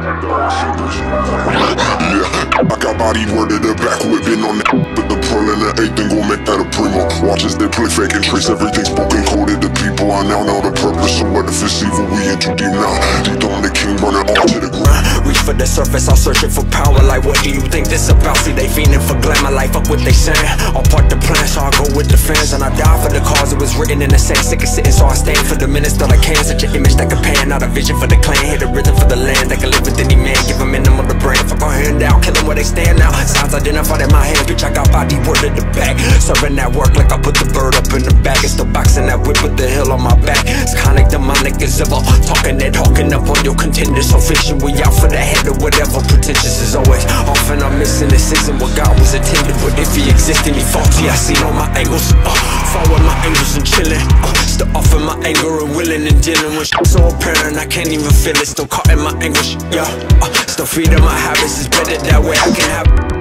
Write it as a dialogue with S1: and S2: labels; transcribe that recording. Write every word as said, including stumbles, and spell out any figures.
S1: Yeah, I got body word to the back, whipping on that. But the pearl and the eighth and gon' make that a primo. Watch as they play fake and trace everything spoken coded to people. I now know the purpose, so what if it's evil? We in too deep now. Deep on the king, running all to the ground.
S2: Reach for the surface, I'm searching for power. Like, what do you think this about? See, they fiending for glamour, like, fuck what they saying. I'll part the plan, so I go with the fans. And I die for the cause, it was written in the sand. Sick of sitting, so I stand for the minutes that I can. Such an image that can pan, not a vision for the clan. Hit a rhythm for the land, that can live with any man. Give a minimum the brand, fuck on hand out. Kill them where they stand now. Sounds identified in my hand, bitch, I got body word in the back. Serving that work like I put the bird up in the bag. It's the boxing that whip with the hill on my back. It's kinda demonic as ever. Talking that, hawking up on your contenders. So fishing, we out for the head or whatever. Pretentious as always. Often I'm missing this isn't what God was intended. But if he exists, then he faulty. I see all my angles. Uh, forward my angles and chilling. Uh, still off in my anger and willing and dealing with shit so apparent I can't even feel it. Still caught in my anguish. Yeah. Uh, still feeding my habits. It's better that way I can have.